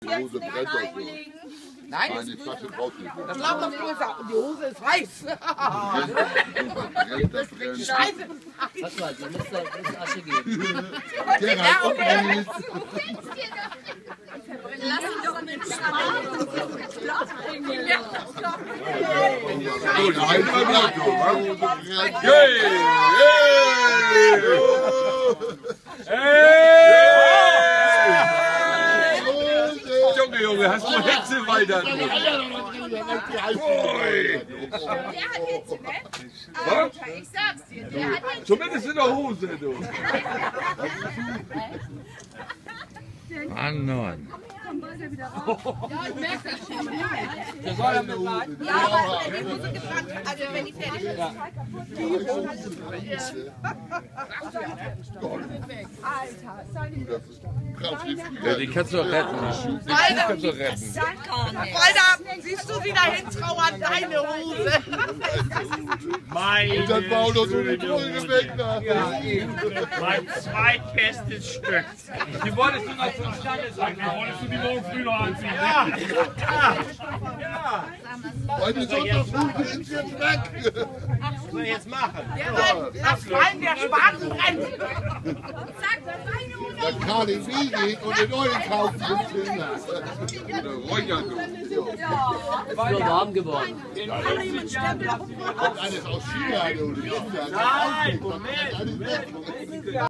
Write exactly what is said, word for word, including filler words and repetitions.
Die Hose brennt doch so. Nein, Nein, die Flasche braucht nicht. das glaubt doch größer. Und die Hose ist heiß. Brennt, das brennt. Scheiße. Warte mal, ihr müsst da ein bisschen Asche geben. Der hat auch nicht. Lass ihn doch nicht So, die heiße bleibt so, wa? Hey! Hey! Junge, Junge, hast du Hitze weiter? Der hat Hitze, ne? Alter, ich sag's dir, der hat Hitze. Zumindest in der Hose, du. Mann, Mann. Ja, ich merke das schon. Der soll ja mit rein. Ja, aber wenn die Hose gebrannt, also wenn die fertig ist. Ja, die kannst du doch retten. Die kannst du doch retten. Alter, siehst du sie da hintrauern, deine Hose. Und dann bauen doch so eine Droge weg nach. Mein zweitbestes Stück. Die wolltest du noch zum Stande sagen. Wolltest du die morgen früh noch anziehen? Ja. Heute Sonntagfrüh sind sie jetzt weg. Was soll ich jetzt machen? Das Fallen der Spaten brennt. Sag, meine Hose. Dann K D W geht und den neuen kaufen fünf Kinder. Räuchern, du. Ist nur warm geworden. Kommt alles aus China, du. Nein, Moment.